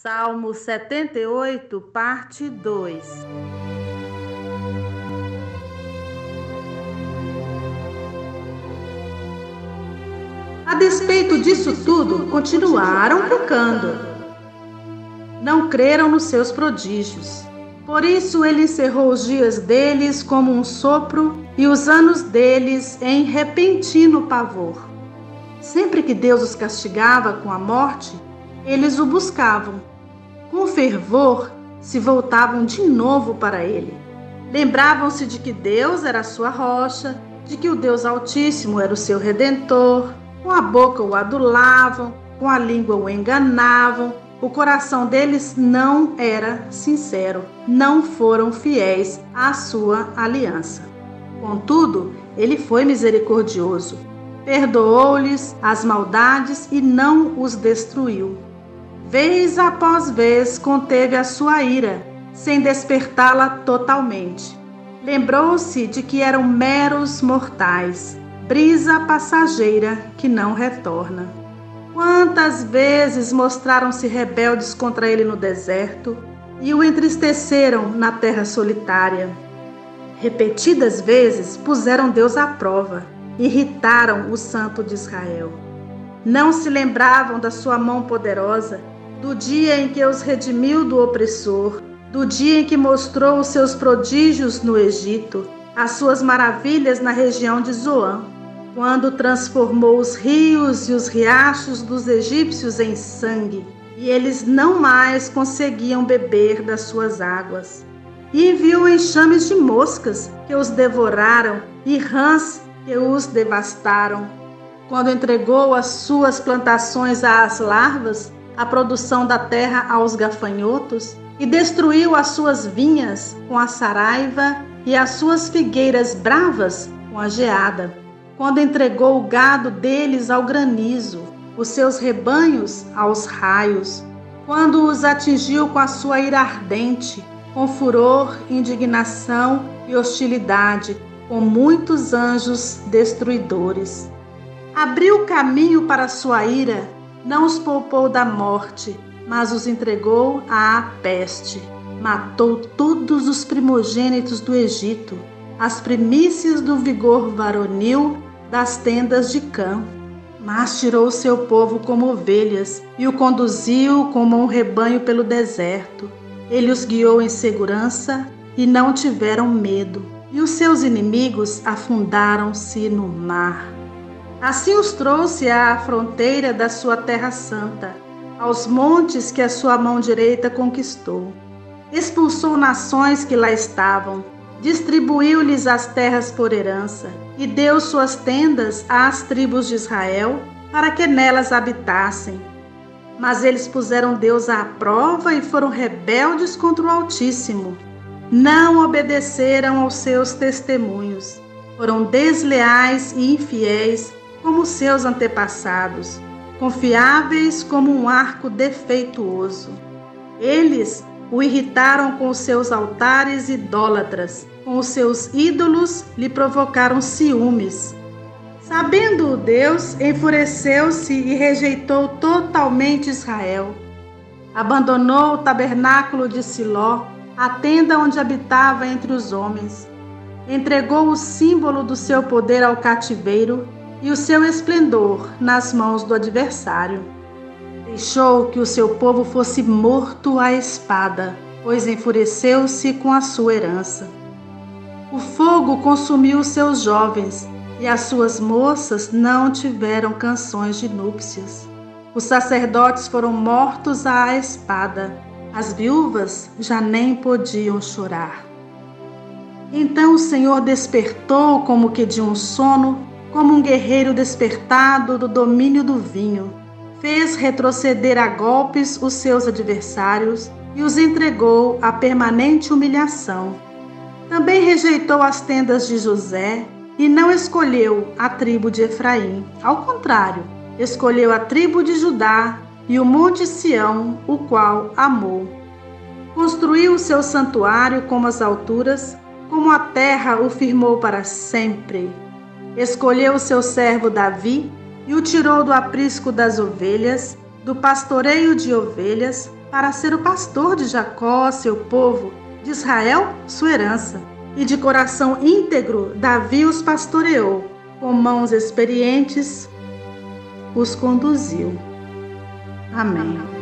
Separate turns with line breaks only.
Salmo 78, parte 2. A despeito disso tudo, continuaram pecando. Não creram nos seus prodígios. Por isso ele encerrou os dias deles como um sopro e os anos deles em repentino pavor. Sempre que Deus os castigava com a morte, eles o buscavam. Com fervor, se voltavam de novo para ele. Lembravam-se de que Deus era a sua rocha, de que o Deus Altíssimo era o seu Redentor. Com a boca o adulavam, com a língua o enganavam. O coração deles não era sincero, não foram fiéis à sua aliança. Contudo, ele foi misericordioso, perdoou-lhes as maldades e não os destruiu. Vez após vez conteve a sua ira, sem despertá-la totalmente. Lembrou-se de que eram meros mortais, brisa passageira que não retorna. Quantas vezes mostraram-se rebeldes contra ele no deserto e o entristeceram na terra solitária. Repetidas vezes puseram Deus à prova, irritaram o Santo de Israel. Não se lembravam da sua mão poderosa, do dia em que os redimiu do opressor, do dia em que mostrou os seus prodígios no Egito, as suas maravilhas na região de Zoan, quando transformou os rios e os riachos dos egípcios em sangue, e eles não mais conseguiam beber das suas águas. E enviou enxames de moscas que os devoraram e rãs que os devastaram. Quando entregou as suas plantações às larvas, a produção da terra aos gafanhotos, e destruiu as suas vinhas com a saraiva e as suas figueiras bravas com a geada. Quando entregou o gado deles ao granizo, os seus rebanhos aos raios, quando os atingiu com a sua ira ardente, com furor, indignação e hostilidade, com muitos anjos destruidores. Abriu caminho para a sua ira, não os poupou da morte, mas os entregou à peste. Matou todos os primogênitos do Egito, as primícias do vigor varonil das tendas de Cã. Mas tirou o seu povo como ovelhas e o conduziu como um rebanho pelo deserto. Ele os guiou em segurança e não tiveram medo, e os seus inimigos afundaram-se no mar. Assim os trouxe à fronteira da sua terra santa, aos montes que a sua mão direita conquistou. Expulsou nações que lá estavam, distribuiu-lhes as terras por herança e deu suas tendas às tribos de Israel para que nelas habitassem. Mas eles puseram Deus à prova e foram rebeldes contra o Altíssimo. Não obedeceram aos seus testemunhos. Foram desleais e infiéis como seus antepassados, confiáveis como um arco defeituoso. Eles o irritaram com os seus altares idólatras, com os seus ídolos lhe provocaram ciúmes. Sabendo-o Deus, enfureceu-se e rejeitou totalmente Israel. Abandonou o tabernáculo de Siló, a tenda onde habitava entre os homens. Entregou o símbolo do seu poder ao cativeiro e o seu esplendor nas mãos do adversário. Deixou que o seu povo fosse morto à espada, pois enfureceu-se com a sua herança. O fogo consumiu os seus jovens, e as suas moças não tiveram canções de núpcias. Os sacerdotes foram mortos à espada, as viúvas já nem podiam chorar. Então o Senhor despertou como que de um sono, como um guerreiro despertado do domínio do vinho. Fez retroceder a golpes os seus adversários e os entregou à permanente humilhação. Também rejeitou as tendas de José e não escolheu a tribo de Efraim. Ao contrário, escolheu a tribo de Judá e o monte Sião, o qual amou. Construiu o seu santuário como as alturas, como a terra o firmou para sempre. Escolheu o seu servo Davi e o tirou do aprisco das ovelhas, do pastoreio de ovelhas, para ser o pastor de Jacó, seu povo, de Israel, sua herança. E de coração íntegro, Davi os pastoreou, com mãos experientes os conduziu. Amém.